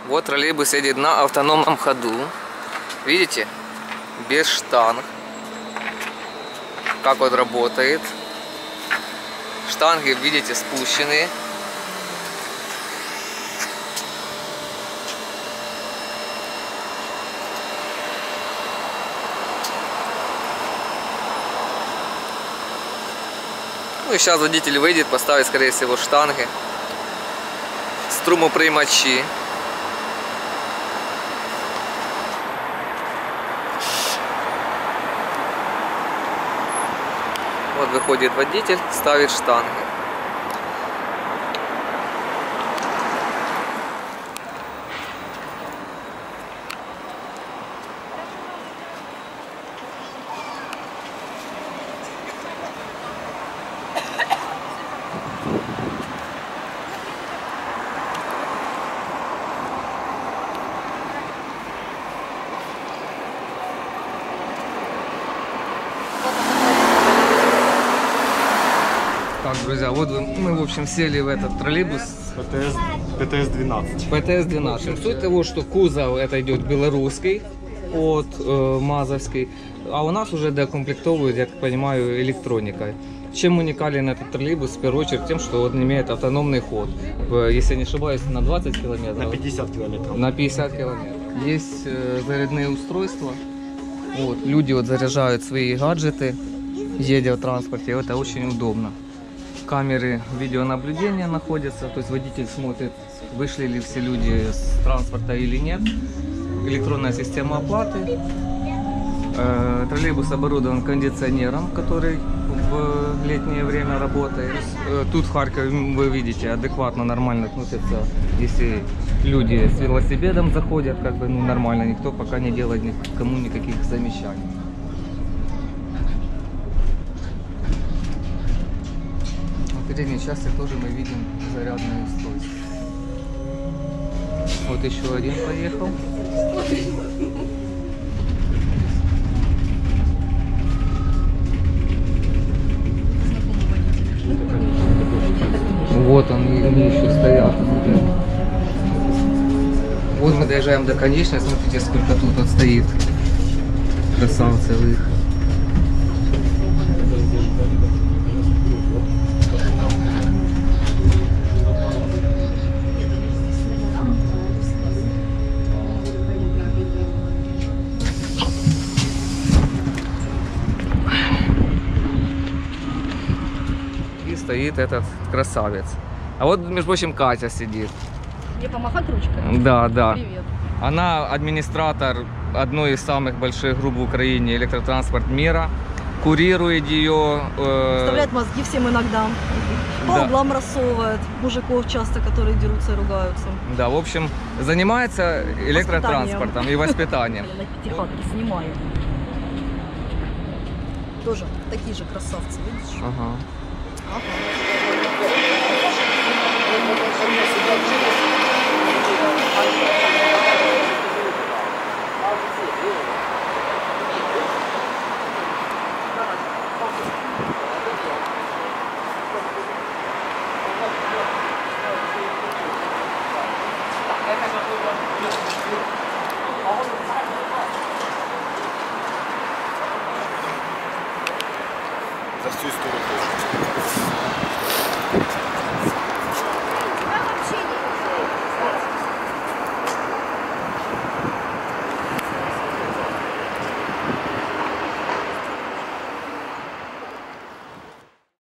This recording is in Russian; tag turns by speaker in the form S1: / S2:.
S1: Вот троллейбус едет на автономном ходу. Видите? Без штанг. Как он работает. Штанги, видите, спущены. Ну и сейчас водитель выйдет, поставит, скорее всего, штанги. Струмоприймачі. Вот выходит водитель, ставит штанги. Так, друзья, вот мы, в общем, сели в этот троллейбус.
S2: ПТС-12.
S1: ПТС-12. Суть того, что кузов это идет белорусский от Мазовский, а у нас уже докомплектовывают, я так понимаю, электроникой. Чем уникален этот троллейбус? В первую очередь тем, что он имеет автономный ход. Если не ошибаюсь, на 20 километров.
S2: На 50 километров.
S1: На 50 километров. Есть зарядные устройства. Вот, люди вот заряжают свои гаджеты, едя в транспорте. Это очень удобно. Камеры видеонаблюдения находятся, то есть водитель смотрит, вышли ли все люди с транспорта или нет. Электронная система оплаты. Троллейбус оборудован кондиционером, который в летнее время работает. Тут в Харькове вы видите, адекватно, нормально относятся, если люди с велосипедом заходят, как бы, ну, нормально, никто пока не делает никому никаких замечаний. В передней части тоже мы видим зарядное устройство. Вот еще один поехал. Вот они еще стоят. Вот мы доезжаем до конечной, смотрите, сколько тут вот стоит красавцев их. Стоит этот красавец. А вот, между прочим, Катя сидит.
S3: Мне помахать ручкой?
S1: Да, да.
S3: Привет.
S1: Она администратор одной из самых больших групп в Украине, электротранспорт мира. Курирует ее.
S3: Вставляет мозги всем иногда. По
S1: Да.
S3: углам рассовывает мужиков часто, которые дерутся и ругаются.
S1: Да, в общем, занимается электротранспортом и воспитанием.
S3: Я на пятихатке снимаю. Тоже такие же красавцы, видишь?
S1: Ага.
S2: За всю историю.